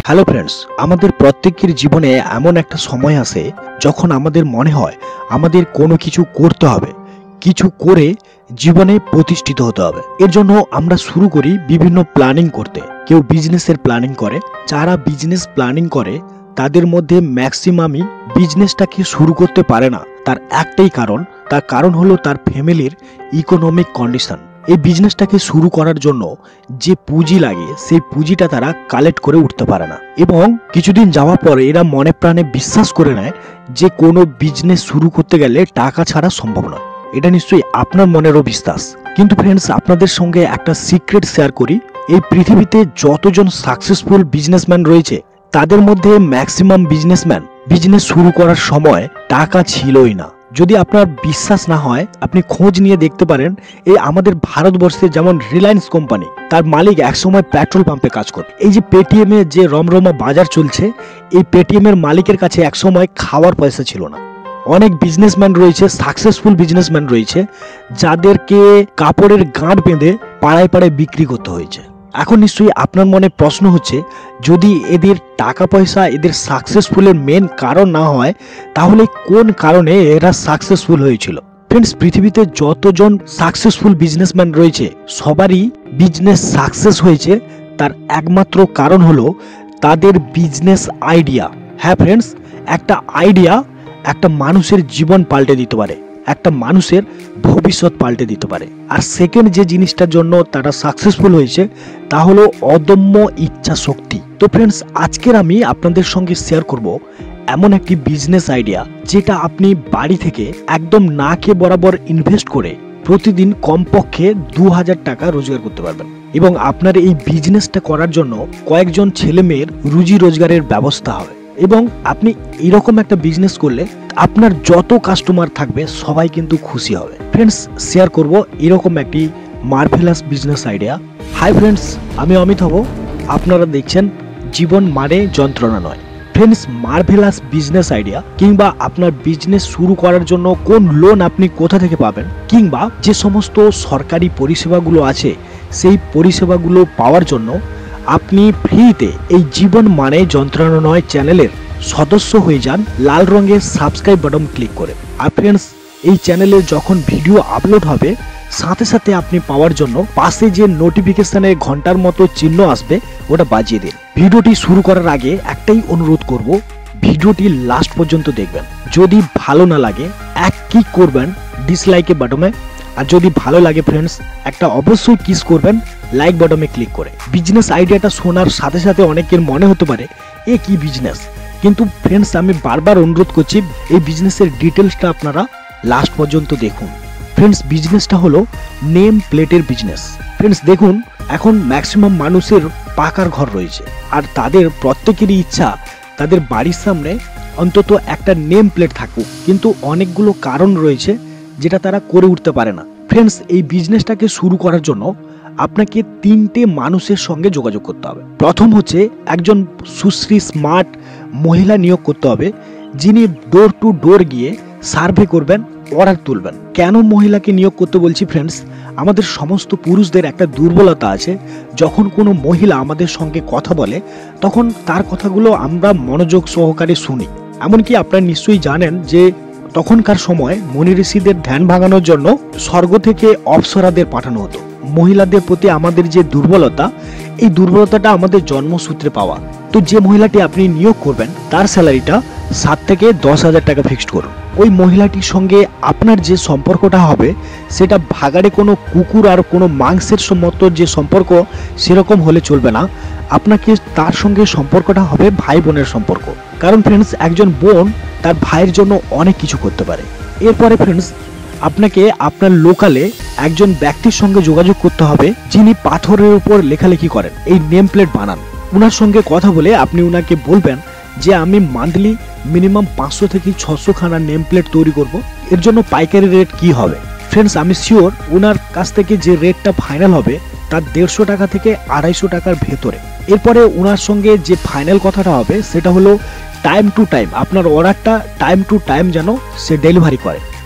Hello friends, আমাদের প্রত্যেকের জীবনে এমন একটা সময় আসে যখন আমাদের মনে হয় আমাদের কোনো কিছু করতে হবে, কিছু করে জীবনে প্রতিষ্ঠিত হতে হবে। এর জন্য আমরা শুরু করি বিভিন্ন প্ল্যানিং করতে। কেউ বিজনেসের প্ল্যানিং করে। যারা বিজনেস প্ল্যানিং করে তাদের মধ্যে ম্যাক্সিমামই বিজনেসটাকে শুরু করতে পারে না। তার একটাই কারণ, তার কারণ হলো তার ফ্যামিলির ইকোনমিক কন্ডিশন। এই বিজনেসটাকে শুরু করার জন্য যে পুঁজি লাগে সেই পুঁজিটা তারা কালেক্ট করে উঠতে পারে না, এবং কিছুদিন যাওয়ার পরে এরা মনে প্রাণে বিশ্বাস করে নেয় যে কোনো বিজনেস শুরু করতে গেলে টাকা ছাড়া সম্ভব নয়। এটা নিশ্চয়ই আপনার মনেরও বিশ্বাস। কিন্তু ফ্রেন্ডস, আপনাদের সঙ্গে একটা সিক্রেট শেয়ার করি। এই পৃথিবীতে যতজন সাকসেসফুল বিজনেসম্যান রয়েছে তাদের মধ্যে ম্যাক্সিমাম বিজনেসম্যান বিজনেস শুরু করার সময় টাকা ছিলই না। যদি আপনার বিশ্বাস না হয় আপনি খোঁজ নিয়ে দেখতে পারেন। এই আমাদের ভারতবর্ষে যেমন রিলায়েন্স কোম্পানি, তার মালিক একসময় পেট্রোল পাম্পে কাজ করত। এই যে পেটিএম এ যে রমরমা বাজার চলছে, এই পেটিএম এর মালিকের কাছে একসময় খাওয়ার পয়সা ছিল না। অনেক বিজনেসম্যান রয়েছে, সাকসেসফুল বিজনেসম্যান রয়েছে, যাদেরকে কাপড়ের গাঁট বেঁধে পাড়ায় পাড়ায় বিক্রি করতে হয়েছে। এখন নিশ্চয়ই আপনার মনে প্রশ্ন হচ্ছে, যদি এদের টাকা পয়সা এদের সাকসেসফুলের মেন কারণ না হয়, তাহলে কোন কারণে এরা সাকসেসফুল হয়েছিল? ফ্রেন্ডস, পৃথিবীতে যতজন সাকসেসফুল বিজনেসম্যান রয়েছে সবারই বিজনেস সাকসেস হয়েছে। তার একমাত্র কারণ হলো তাদের বিজনেস আইডিয়া। হ্যাঁ ফ্রেন্ডস, একটা আইডিয়া একটা মানুষের জীবন পাল্টে দিতে পারে, একটা মানুষের ভবিষ্যৎ পাল্টে দিতে পারে। আর সেকেন্ড যে জিনিসটার জন্য তারা সাকসেসফুল হয়েছে তা হলো অদম্য ইচ্ছা শক্তি। তো ফ্রেন্ডস, আজকের আমি আপনাদের সঙ্গে শেয়ার করব এমন একটি বিজনেস আইডিয়া যেটা আপনি বাড়ি থেকে একদম না খেয়ে বরাবর ইনভেস্ট করে প্রতিদিন কমপক্ষে 2000 টাকা রোজগার করতে পারবেন, এবং আপনার এই বিজনেসটা করার জন্য কয়েকজন ছেলে মেয়ের রুজি রোজগারের ব্যবস্থা হবে। এবং আপনি এরকম একটা বিজনেস করলে আপনার যত কাস্টমার থাকবে সবাই কিন্তু খুশি হবে। ফ্রেন্ডস, শেয়ার করব এরকম একটি marvellous business idea. Hi friends, আমি অমিত হব। আপনারা দেখছেন জীবন মানে যন্ত্রণা নয়। ফ্রেন্ডস, মার্ভেলাস বিজনেস আইডিয়া কিংবা আপনার বিজনেস শুরু করার জন্য কোন লোন আপনি কোথা থেকে পাবেন, কিংবা যে সমস্ত সরকারি পরিষেবাগুলো আছে সেই পরিষেবাগুলো পাওয়ার জন্য আপনি ফ্রিতে এই জীবন মানে যন্ত্রণা নয় চ্যানেলের সদস্য হয়ে যান লাল রঙের সাবস্ক্রাইব বাটন ক্লিক করে। আর ফ্রেন্ডস, এই চ্যানেলে যখন ভিডিও আপলোড হবে সাথে সাথে আপনি পাওয়ার জন্য পাশে যে নোটিফিকেশনে ঘন্টার মতো চিহ্ন আসবে ওটা বাজিয়ে দিন। ভিডিওটি শুরু করার আগে একটাই অনুরোধ করব, ভিডিওটি লাস্ট পর্যন্ত দেখবেন। যদি ভালো না লাগে এক ক্লিক করবেন ডিসলাইকের বাটনে, আর যদি ভালো লাগে ফ্রেন্ডস একটা অবশ্যই কিস করবেন লাইক বাটনে ক্লিক করে। বিজনেস আইডিয়াটা শোনার সাথে সাথে অনেকের মনে হতে পারে এ কি বিজনেস, কিন্তু ফ্রেন্ডস আমি বারবার অনুরোধ করছি এই বিজনেসের ডিটেলসটা আপনারা লাস্ট পর্যন্ত দেখুন। ফ্রেন্ডস, বিজনেসটা হলো নেম প্লেটের বিজনেস। ফ্রেন্ডস দেখুন, এখন ম্যাক্সিমাম মানুষের পাকার ঘর রয়েছে, আর তাদের প্রত্যেকেরই ইচ্ছা তাদের বাড়ির সামনে অন্তত একটা নেম প্লেট থাকুক, কিন্তু অনেকগুলো কারণ রয়েছে যেটা তারা করে উঠতে পারে না। ফ্রেন্ডস, এই বিজনেসটাকে শুরু করার জন্য আপনাকে 3টে মানুষের সঙ্গে যোগাযোগ করতে হবে। প্রথম হচ্ছে একজন সুশ্রী স্মার্ট মহিলা নিয়োগ করতে হবে, যিনি ডোর টু ডোর গিয়ে সার্ভে করবেন, অর্ডার তুলবেন। কেন মহিলাকে নিয়োগ করতে বলছি ফ্রেন্ডস, আমাদের সমস্ত পুরুষদের একটা দুর্বলতা আছে। যখন কোনো মহিলা আমাদের সঙ্গে কথা বলে তখন তার কথাগুলো আমরা মনোযোগ সহকারে শুনি। এমনকি আপনারা নিশ্চয়ই জানেন যে তখনকার সময় মুনি ঋষিদের ধ্যান ভাঙানোর জন্য স্বর্গ থেকে অপ্সরাদের পাঠানো হতো। মহিলাদের প্রতি আমাদের যে দুর্বলতা, এই দুর্বলতাটা আমাদের জন্মসূত্রে পাওয়া। তো যে মহিলাটি আপনি নিয়োগ করবেন তার স্যালারিটা 7 থেকে 10,000 টাকা ফিক্সড করুন। ওই মহিলাটির সঙ্গে আপনার যে সম্পর্কটা হবে সেটা ভাগাড়ে কোনো কুকুর আর কোনো মাংসের মতো যে সম্পর্ক সেরকম হলে চলবে না। আপনাকে তার সঙ্গে সম্পর্কটা হবে ভাই বোনের সম্পর্ক। কারণ ফ্রেন্ডস, একজন বোন তার ভাইয়ের জন্য অনেক কিছু করতে পারে। এরপরে ফ্রেন্ডস, আপনাকে আপনার লোকালে একজন ব্যক্তির সঙ্গে যোগাযোগ করতে হবে যিনি পাথরের উপর লেখালেখি করেন, এই নেম প্লেট বানান। ওনার সঙ্গে কথা বলে আপনি ওনাকে বলবেন যে আমি মান্থলি মিনিমাম 500 থেকে 600 খানা নেম প্লেট তৈরি করব, এর জন্য পাইকারি রেট কি হবে। ফ্রেন্ডস, আমি শিওর ওনার কাছ থেকে যে রেটটা ফাইনাল হবে তার 150 টাকা থেকে 250 টাকার ভেতরে। এরপরে ওনার সঙ্গে যে ফাইনাল কথাটা হবে সেটা হলো টাইম টু টাইম, আপনার অর্ডারটা টাইম টু টাইম যেন সে ডেলিভারি করে।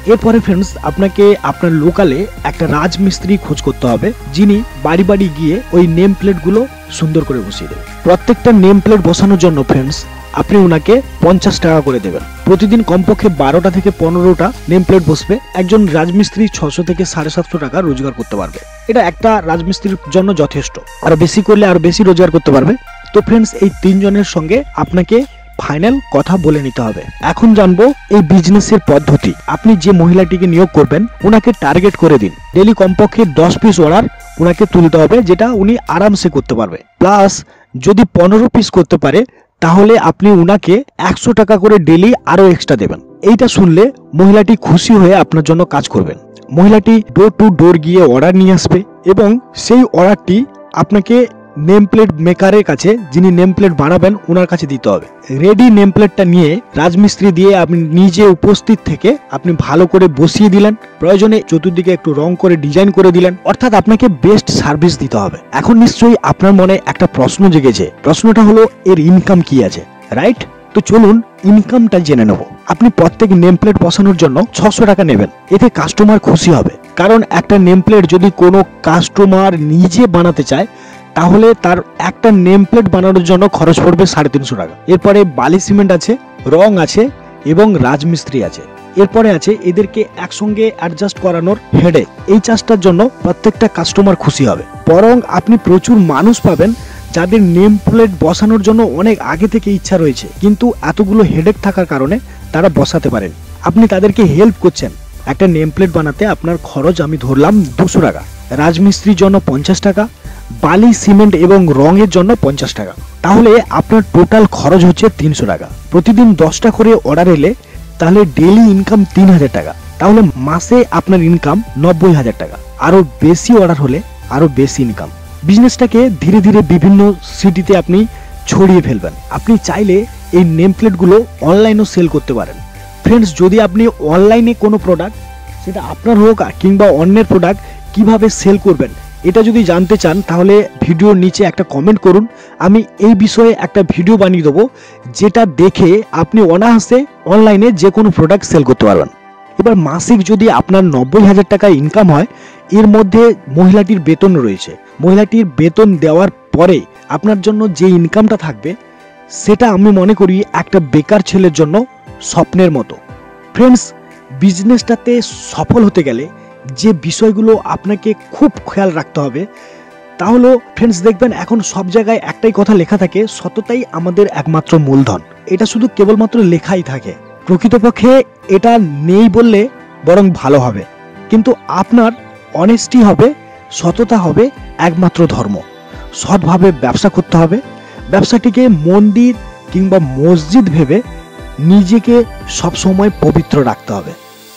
এরপরে ফ্রেন্ডস আপনাকে আপনার লোকালে একটা রাজমিস্ত্রি খোঁজ করতে হবে, যিনি বাড়ি বাড়ি গিয়ে ওই নেম প্লেট গুলো সুন্দর করে বসিয়ে দেবে। প্রত্যেকটা নেম প্লেট বসানোর জন্য ফ্রেন্ডস আপনি ওনাকে 50 টাকা করে দেবেন। প্রতিদিন কমপক্ষে 12টা থেকে 15টা নেম প্লেট বসবে। একজন রাজমিস্ত্রি 600 থেকে 750 টাকা রোজগার করতে পারবে। এটা একটা রাজমিস্ত্রির জন্য যথেষ্ট, আর বেশি করলে আর বেশি রোজগার করতে পারবে। তো ফ্রেন্ডস এই 3 জনের সঙ্গে আপনাকে ফাইনাল কথা বলে নিতে হবে। এখন জানবো এই বিজনেসের পদ্ধতি। আপনি যে মহিলাটিকে নিয়োগ করবেন ওনাকে টার্গেট করে দিন, ডেলি কমপক্ষে 10 পিস অর্ডার ওনাকে তুলতে হবে, যেটা উনি আরামসে করতে পারবে। প্লাস যদি 15 পিস করতে পারে তাহলে আপনি উনাকে 100 টাকা করে ডেলি আরো এক্সট্রা দেবেন। এইটা শুনলে মহিলাটি খুশি হয়ে আপনার জন্য কাজ করবেন। মহিলাটি ডোর টু ডোর গিয়ে অর্ডার নিয়ে আসবে এবং সেই অর্ডারটি আপনাকে নেম প্লেট মেকারের কাছে, যিনি নেম প্লেট বানাবেন ওনার কাছে দিতে হবে। রেডি নেম প্লেটটা নিয়ে রাজমিস্ত্রি দিয়ে আপনি নিজে উপস্থিত থেকে আপনি ভালো করে বসিয়ে দিলেন, প্রয়োজনে চতুর্দিকে একটু রং করে ডিজাইন করে দিলেন। অর্থাৎ আপনাকে বেস্ট সার্ভিস দিতে হবে। এখন নিশ্চয়ই আপনার মনে একটা প্রশ্ন জেগেছে, প্রশ্নটা হলো এর ইনকাম কি আছে, রাইট? তো চলুন ইনকামটা জেনে নেব। আপনি প্রত্যেক নেম প্লেট বসানোর জন্য 600 টাকা নেবেন। এতে কাস্টমার খুশি হবে, কারণ একটা নেম প্লেট যদি কোনো কাস্টমার নিজে বানাতে চায় তাহলে তার একটা নেম প্লেট বানানোর জন্য খরচ পড়বে 350 টাকা। এরপরে বালি সিমেন্ট আছে, রং আছে এবং রাজমিস্ত্রি আছে। এরপরে আছে এদেরকে একসঙ্গে অ্যাডজাস্ট করানোর হেডেক। এই চার্জটার জন্য প্রত্যেকটা কাস্টমার খুশি হবে। বরং আপনি প্রচুর মানুষ পাবেন যাদের নেম প্লেট বসানোর জন্য অনেক আগে থেকে ইচ্ছা রয়েছে, কিন্তু এতগুলো হেডেক থাকার কারণে তারা বসাতে পারেন। আপনি তাদেরকে হেল্প করছেন। একটা নেম প্লেট বানাতে আপনার খরচ আমি ধরলাম 200 টাকা, রাজমিস্ত্রির জন্য 50 টাকা, বালি সিমেন্ট এবং রঙের জন্য 50 টাকা। তাহলে আপনার টোটাল খরচ হচ্ছে 300 টাকা। প্রতিদিন 10টা করে অর্ডার এলে তাহলে ডেইলি ইনকাম 3000 টাকা। তাহলে মাসে আপনার ইনকাম 90,000 টাকা। আরো বেশি অর্ডার হলে আরো বেশি ইনকাম। বিজনেসটাকে ধীরে ধীরে বিভিন্ন সিটিতে আপনি ছড়িয়ে ফেলবেন। আপনি চাইলে এই নেম প্লেটগুলো অনলাইনেও সেল করতে পারেন। ফ্রেন্ডস, যদি আপনি অনলাইনে কোনো প্রোডাক্ট, সেটা আপনার হোক কিংবা অন্যের প্রোডাক্ট, কিভাবে সেল করবেন এটা যদি জানতে চান তাহলে ভিডিওর নিচে একটা কমেন্ট করুন। আমি এই বিষয়ে একটা ভিডিও বানিয়ে দেবো, যেটা দেখে আপনি অনায়াসে অনলাইনে যে কোনো প্রোডাক্ট সেল করতে পারবেন। এবার মাসিক যদি আপনার 90,000 টাকা ইনকাম হয়, এর মধ্যে মহিলাটির বেতন রয়েছে। মহিলাটির বেতন দেওয়ার পরে আপনার জন্য যে ইনকামটা থাকবে সেটা আমি মনে করি একটা বেকার ছেলের জন্য স্বপ্নের মতো। ফ্রেন্ডস, বিজনেসটাতে সফল হতে গেলে যে বিষয়গুলো আপনাকে খুব খেয়াল রাখতে হবে তাহলে ফ্রেন্ডস দেখবেন এখন সব জায়গায় একটাই কথা লেখা থাকে, সততাই আমাদের একমাত্র মূলধন। এটা শুধু কেবলমাত্র লেখাই থাকে, প্রকৃতপক্ষে এটা নেই বললে বরং ভালো হবে। কিন্তু আপনার অনেস্টি হবে, সততা হবে একমাত্র ধর্ম। সৎভাবে ব্যবসা করতে হবে। ব্যবসাটিকে মন্দির কিংবা মসজিদ ভেবে নিজেকে সবসময় পবিত্র রাখতে হবে।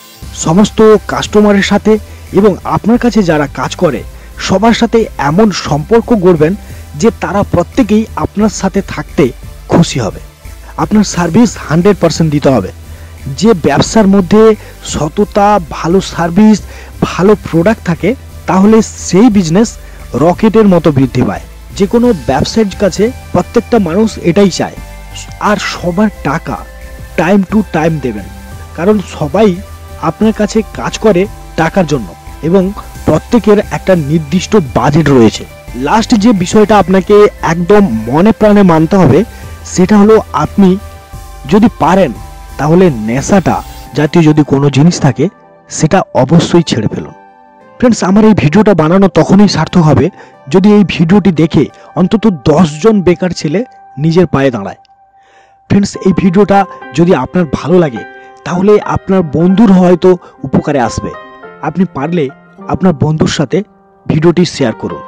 সমস্ত কাস্টমারের সাথে এবং আপনার কাছে যারা কাজ করে সবার সাথে এমন সম্পর্ক গড়বেন যে তারা প্রত্যেকেই আপনার সাথে থাকতে খুশি হবে। আপনার সার্ভিস 100% দিতে হবে। যে ব্যবসার মধ্যে সততা, ভালো সার্ভিস, ভালো প্রোডাক্ট থাকে তাহলে সেই বিজনেস রকেটের মতো বৃদ্ধি পায়। যে কোনো ব্যবসায়ীর কাছে প্রত্যেকটা মানুষ এটাই চায়। আর সবার টাকা টাইম টু টাইম দেবেন, কারণ সবাই আপনার কাছে কাজ করে টাকার জন্য এবং প্রত্যেকের একটা নির্দিষ্ট বাজেট রয়েছে। লাস্ট যে বিষয়টা আপনাকে একদম মনে প্রাণে মানতে হবে সেটা হলো, আপনি যদি পারেন তাহলে নেশাটা জাতীয় যদি কোনো জিনিস থাকে সেটা অবশ্যই ছেড়ে ফেলুন। ফ্রেন্ডস, আমার এই ভিডিওটা বানানো তখনই সার্থক হবে যদি এই ভিডিওটি দেখে অন্তত 10 জন বেকার ছেলে নিজের পায়ে দাঁড়ায়। ফ্রেন্ডস, এই ভিডিওটা যদি আপনার ভালো লাগে তাহলে আপনার বন্ধুর হয়তো উপকারে আসবে। আপনি পারলে আপনার বন্ধুর সাথে ভিডিওটি শেয়ার করুন।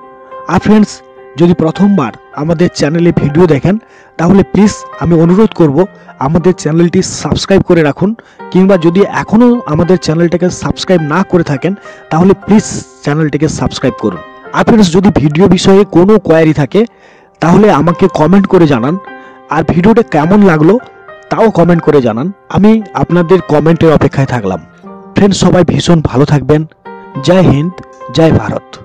আর ফ্রেন্ডস, যদি প্রথমবার আমাদের চ্যানেলে ভিডিও দেখেন তাহলে প্লিজ আমি অনুরোধ করব আমাদের চ্যানেলটি সাবস্ক্রাইব করে রাখুন, কিংবা যদি এখনও আমাদের চ্যানেলটাকে সাবস্ক্রাইব না করে থাকেন তাহলে প্লিজ চ্যানেলটিকে সাবস্ক্রাইব করুন। আর ফ্রেন্ডস, যদি ভিডিও বিষয়ে কোনো কোয়ারি থাকে তাহলে আমাকে কমেন্ট করে জানান। আর ভিডিওটা কেমন লাগলো তাও কমেন্ট করে জানান। আমি আপনাদের কমেন্টের অপেক্ষায় থাকলাম। ফ্রেন্ডস, সবাই ভীষণ ভালো থাকবেন। জয় হিন্দ, জয় ভারত।